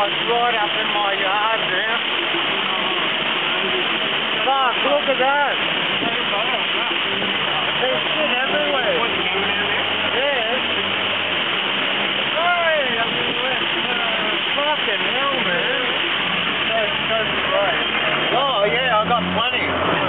it's right up in my yard now. Fuck, look at that. There's shit everywhere. Yeah. Hey, I mean, fucking hell, man. Oh, yeah, I got plenty.